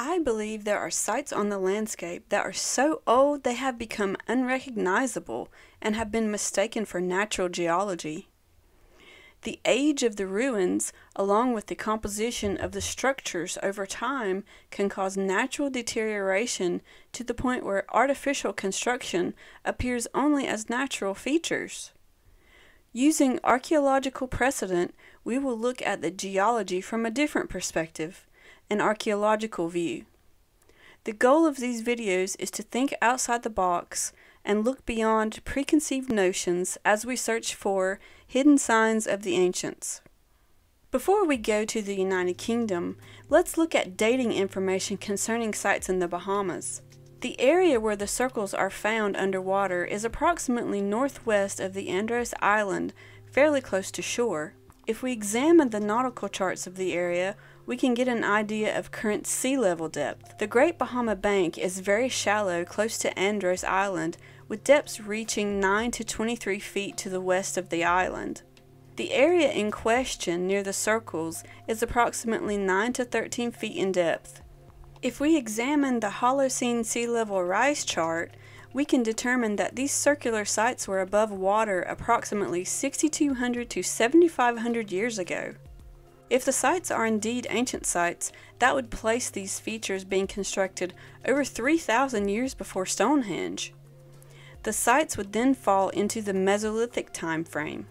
I believe there are sites on the landscape that are so old they have become unrecognizable and have been mistaken for natural geology. The age of the ruins, along with the composition of the structures over time, can cause natural deterioration to the point where artificial construction appears only as natural features. Using archaeological precedent, we will look at the geology from a different perspective, an archaeological view. The goal of these videos is to think outside the box and look beyond preconceived notions as we search for hidden signs of the ancients. Before we go to the United Kingdom, let's look at dating information concerning sites in the Bahamas. The area where the circles are found underwater is approximately northwest of the Andros Island, fairly close to shore. If we examine the nautical charts of the area, we can get an idea of current sea level depth. The Great Bahama Bank is very shallow close to Andros Island, with depths reaching 9 to 23 feet to the west of the island. The area in question near the circles is approximately 9 to 13 feet in depth. If we examine the Holocene sea level rise chart, we can determine that these circular sites were above water approximately 6,200 to 7,500 years ago. If the sites are indeed ancient sites, that would place these features being constructed over 3,000 years before Stonehenge. The sites would then fall into the Mesolithic time frame.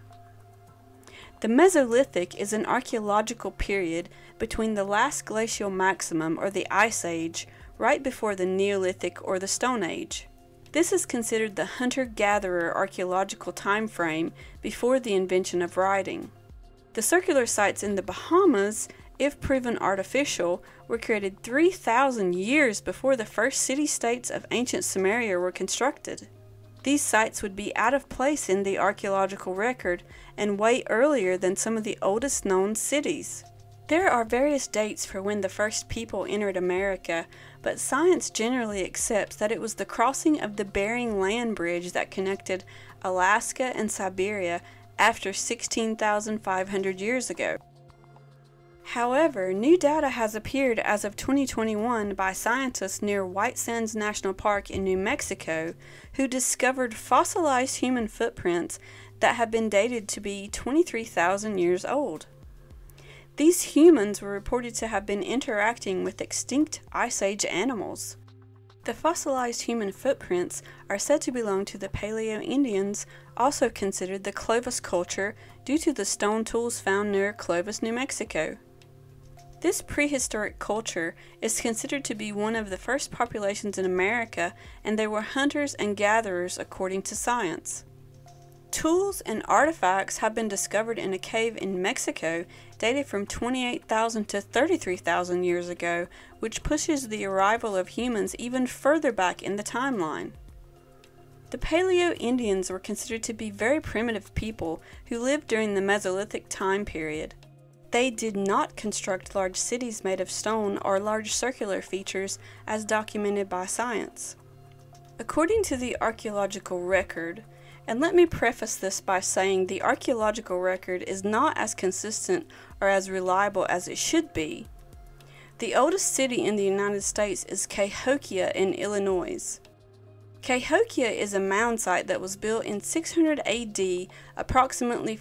The Mesolithic is an archaeological period between the last glacial maximum or the Ice Age right before the Neolithic or the Stone Age. This is considered the hunter-gatherer archaeological time frame before the invention of writing. The circular sites in the Bahamas, if proven artificial, were created 3,000 years before the first city-states of ancient Sumeria were constructed. These sites would be out of place in the archaeological record and way earlier than some of the oldest known cities. There are various dates for when the first people entered America, but science generally accepts that it was the crossing of the Bering Land Bridge that connected Alaska and Siberia after 16,500 years ago. However, new data has appeared as of 2021 by scientists near White Sands National Park in New Mexico who discovered fossilized human footprints that have been dated to be 23,000 years old. These humans were reported to have been interacting with extinct Ice Age animals. The fossilized human footprints are said to belong to the Paleo-Indians, also considered the Clovis culture due to the stone tools found near Clovis, New Mexico. This prehistoric culture is considered to be one of the first populations in America, and they were hunters and gatherers according to science. Tools and artifacts have been discovered in a cave in Mexico dated from 28,000 to 33,000 years ago, which pushes the arrival of humans even further back in the timeline. The Paleo-Indians were considered to be very primitive people who lived during the Mesolithic time period. They did not construct large cities made of stone or large circular features as documented by science. According to the archaeological record, and let me preface this by saying the archaeological record is not as consistent or as reliable as it should be. The oldest city in the United States is Cahokia in Illinois. Cahokia is a mound site that was built in 600 AD, approximately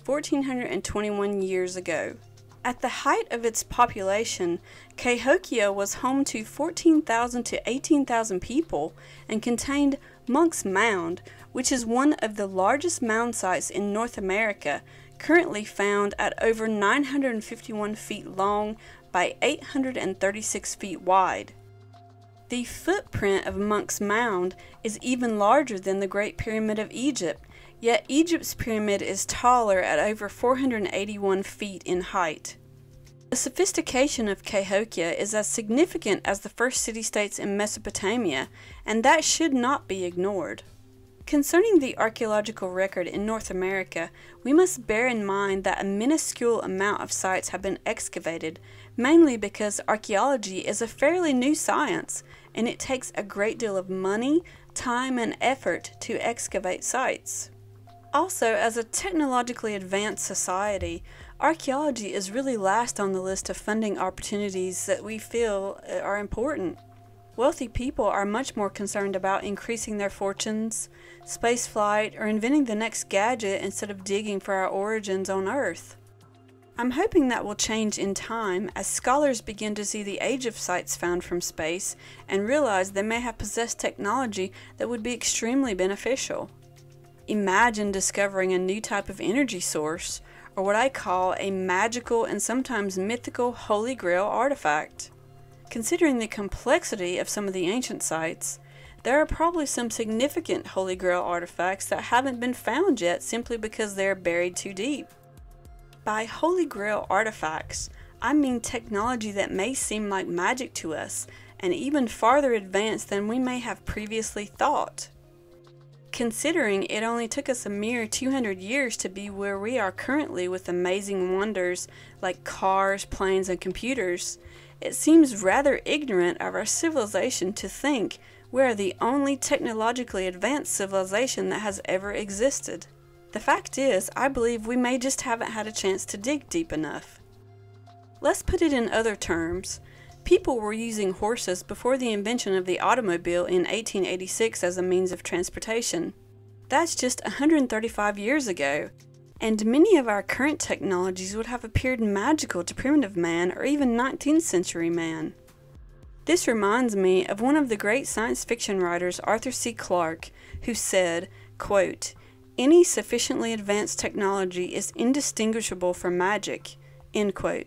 1421 years ago. At the height of its population, Cahokia was home to 14,000 to 18,000 people and contained Monk's Mound, which is one of the largest mound sites in North America, currently found at over 951 feet long by 836 feet wide. The footprint of Monk's Mound is even larger than the Great Pyramid of Egypt, yet Egypt's pyramid is taller at over 481 feet in height. The sophistication of Cahokia is as significant as the first city-states in Mesopotamia, and that should not be ignored. Concerning the archaeological record in North America, we must bear in mind that a minuscule amount of sites have been excavated, mainly because archaeology is a fairly new science, and it takes a great deal of money, time, and effort to excavate sites. Also, as a technologically advanced society, archaeology is really last on the list of funding opportunities that we feel are important. Wealthy people are much more concerned about increasing their fortunes, space flight, or inventing the next gadget instead of digging for our origins on Earth. I'm hoping that will change in time as scholars begin to see the age of sites found from space and realize they may have possessed technology that would be extremely beneficial. Imagine discovering a new type of energy source, or what I call a magical and sometimes mythical Holy Grail artifact. Considering the complexity of some of the ancient sites, there are probably some significant Holy Grail artifacts that haven't been found yet simply because they are buried too deep. By Holy Grail artifacts, I mean technology that may seem like magic to us and even farther advanced than we may have previously thought. Considering it only took us a mere 200 years to be where we are currently with amazing wonders like cars, planes, and computers, it seems rather ignorant of our civilization to think we are the only technologically advanced civilization that has ever existed. The fact is, I believe we may just haven't had a chance to dig deep enough. Let's put it in other terms. People were using horses before the invention of the automobile in 1886 as a means of transportation. That's just 135 years ago, and many of our current technologies would have appeared magical to primitive man or even 19th century man. This reminds me of one of the great science fiction writers, Arthur C. Clarke, who said, quote, "Any sufficiently advanced technology is indistinguishable from magic," end quote.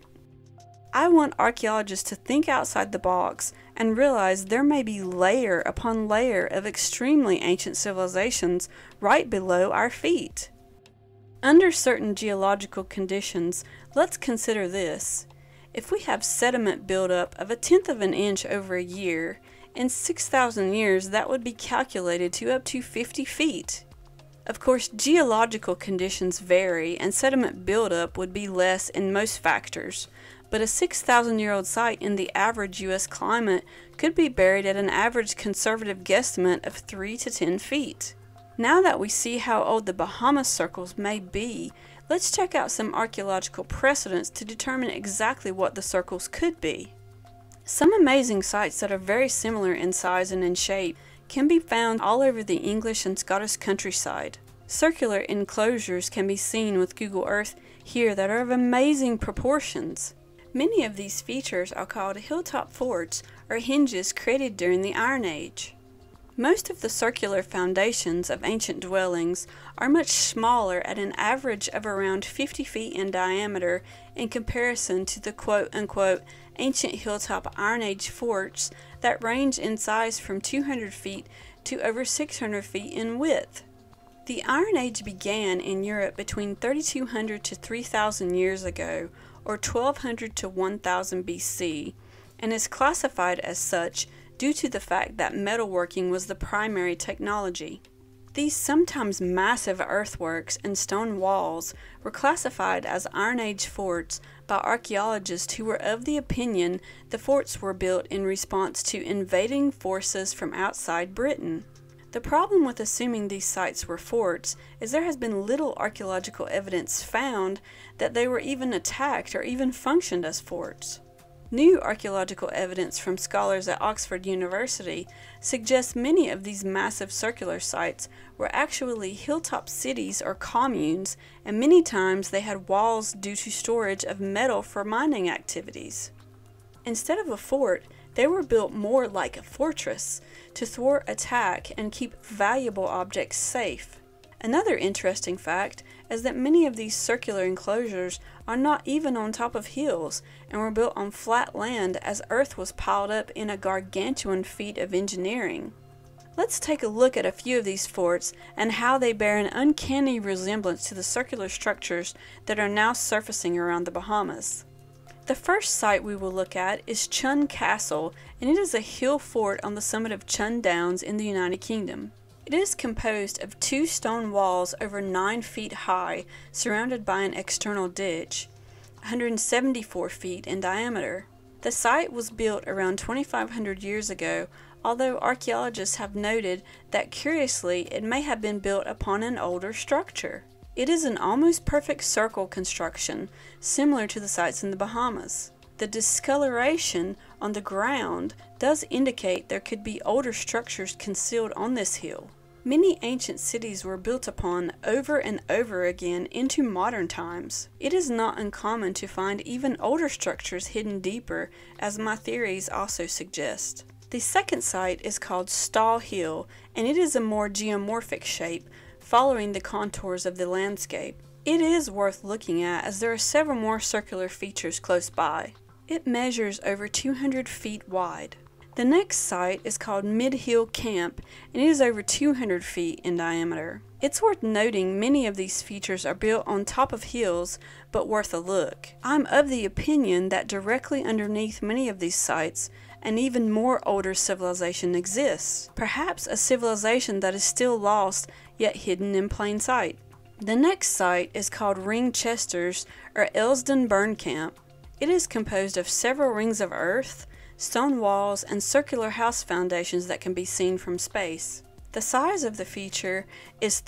I want archaeologists to think outside the box and realize there may be layer upon layer of extremely ancient civilizations right below our feet. Under certain geological conditions, let's consider this. If we have sediment buildup of 1/10 of an inch over a year, in 6,000 years that would be calculated to up to 50 feet. Of course, geological conditions vary and sediment buildup would be less in most factors, but a 6,000-year-old site in the average U.S. climate could be buried at an average conservative guesstimate of 3 to 10 feet. Now that we see how old the Bahamas circles may be, let's check out some archaeological precedents to determine exactly what the circles could be. Some amazing sites that are very similar in size and in shape can be found all over the English and Scottish countryside. Circular enclosures can be seen with Google Earth here that are of amazing proportions. Many of these features are called hilltop forts or hinges created during the Iron Age. Most of the circular foundations of ancient dwellings are much smaller at an average of around 50 feet in diameter in comparison to the quote-unquote ancient hilltop Iron Age forts that range in size from 200 feet to over 600 feet in width. The Iron Age began in Europe between 3,200 to 3,000 years ago, or 1200 to 1000 BC, and is classified as such due to the fact that metalworking was the primary technology. These sometimes massive earthworks and stone walls were classified as Iron Age forts by archaeologists who were of the opinion the forts were built in response to invading forces from outside Britain. The problem with assuming these sites were forts is there has been little archaeological evidence found that they were even attacked or even functioned as forts. New archaeological evidence from scholars at Oxford University suggests many of these massive circular sites were actually hilltop cities or communes, and many times they had walls due to storage of metal for mining activities. Instead of a fort, they were built more like a fortress to thwart attack and keep valuable objects safe. Another interesting fact is that many of these circular enclosures are not even on top of hills and were built on flat land as earth was piled up in a gargantuan feat of engineering. Let's take a look at a few of these forts and how they bear an uncanny resemblance to the circular structures that are now surfacing around the Bahamas. The first site we will look at is Chun Castle, and it is a hill fort on the summit of Chun Downs in the United Kingdom. It is composed of 2 stone walls over 9 feet high, surrounded by an external ditch, 174 feet in diameter. The site was built around 2,500 years ago, although archaeologists have noted that curiously it may have been built upon an older structure. It is an almost perfect circle construction, similar to the sites in the Bahamas. The discoloration on the ground does indicate there could be older structures concealed on this hill. Many ancient cities were built upon over and over again into modern times. It is not uncommon to find even older structures hidden deeper, as my theories also suggest. The second site is called Stall Hill, and it is a more geomorphic shape, following the contours of the landscape. It is worth looking at as there are several more circular features close by. It measures over 200 feet wide. The next site is called Mid-Hill Camp, and it is over 200 feet in diameter. It's worth noting many of these features are built on top of hills, but worth a look. I'm of the opinion that directly underneath many of these sites, an even more older civilization exists. Perhaps a civilization that is still lost, yet hidden in plain sight. The next site is called Ringchester's or Elsden Burn Camp. It is composed of several rings of earth, stone walls, and circular house foundations that can be seen from space. The size of the feature is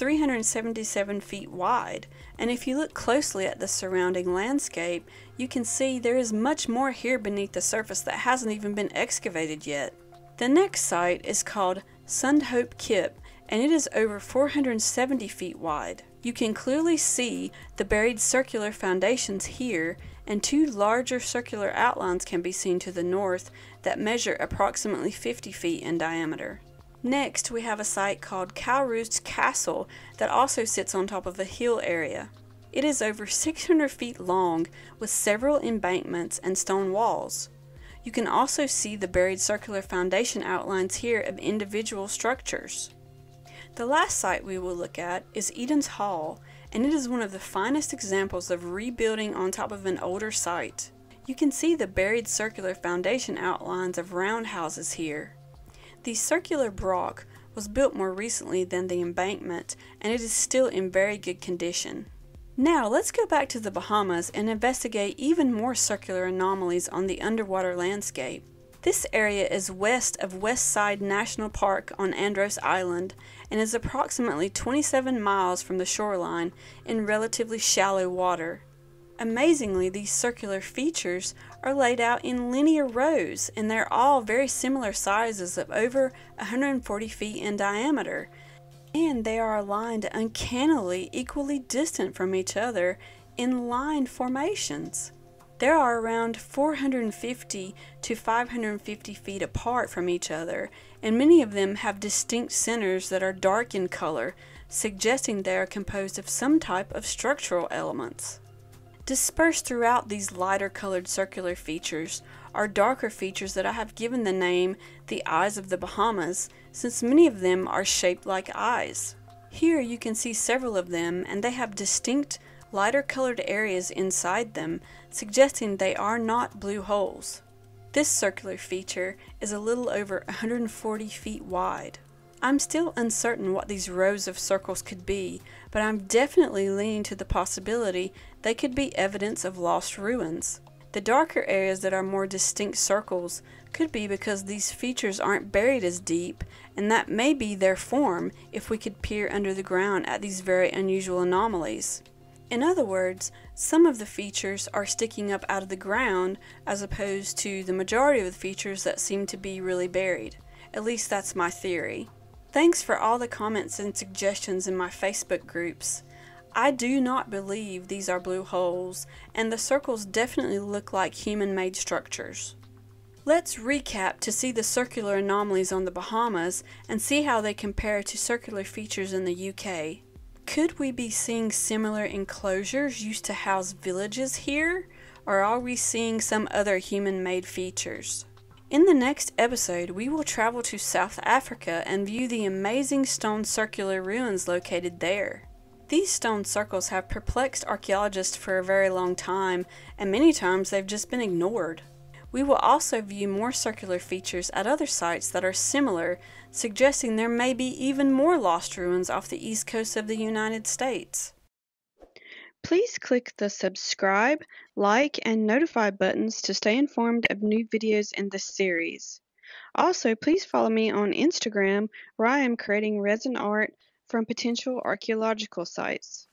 377 feet wide, and if you look closely at the surrounding landscape, you can see there is much more here beneath the surface that hasn't even been excavated yet. The next site is called Sundhope Kip, and it is over 470 feet wide. You can clearly see the buried circular foundations here, and two larger circular outlines can be seen to the north that measure approximately 50 feet in diameter. Next, we have a site called Calroost Castle that also sits on top of a hill area. It is over 600 feet long with several embankments and stone walls. You can also see the buried circular foundation outlines here of individual structures. The last site we will look at is Eden's Hall, and it is one of the finest examples of rebuilding on top of an older site. You can see the buried circular foundation outlines of roundhouses here. The circular broch was built more recently than the embankment, and it is still in very good condition. Now let's go back to the Bahamas and investigate even more circular anomalies on the underwater landscape. This area is west of West Side National Park on Andros Island and is approximately 27 miles from the shoreline in relatively shallow water. Amazingly, these circular features are laid out in linear rows, and they're all very similar sizes of over 140 feet in diameter, and they are aligned uncannily equally distant from each other in line formations. There are around 450 to 550 feet apart from each other, and many of them have distinct centers that are dark in color, suggesting they are composed of some type of structural elements. Dispersed throughout these lighter colored circular features are darker features that I have given the name the Eyes of the Bahamas, since many of them are shaped like eyes. Here you can see several of them, and they have distinct lighter colored areas inside them, suggesting they are not blue holes. This circular feature is a little over 140 feet wide. I'm still uncertain what these rows of circles could be, but I'm definitely leaning to the possibility they could be evidence of lost ruins. The darker areas that are more distinct circles could be because these features aren't buried as deep, and that may be their form if we could peer under the ground at these very unusual anomalies. In other words, some of the features are sticking up out of the ground as opposed to the majority of the features that seem to be really buried. At least that's my theory. Thanks for all the comments and suggestions in my Facebook groups. I do not believe these are blue holes, and the circles definitely look like human-made structures. Let's recap to see the circular anomalies on the Bahamas and see how they compare to circular features in the UK. Could we be seeing similar enclosures used to house villages here, or are we seeing some other human-made features? In the next episode, we will travel to South Africa and view the amazing stone circular ruins located there. These stone circles have perplexed archaeologists for a very long time, and many times they've just been ignored. We will also view more circular features at other sites that are similar, suggesting there may be even more lost ruins off the east coast of the United States. Please click the subscribe, like, and notify buttons to stay informed of new videos in this series. Also, please follow me on Instagram, where I am creating resin art from potential archaeological sites.